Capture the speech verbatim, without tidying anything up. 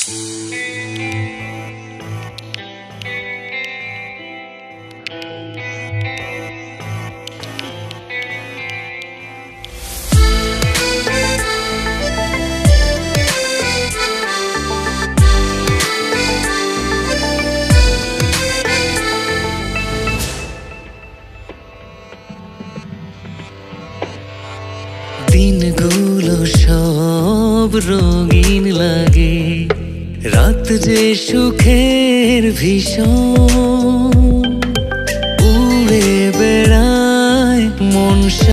দিনগুলো সব রঙিন লাগে, রাত যে সুখের ভীষণ উড়ে বেড়ায় মন।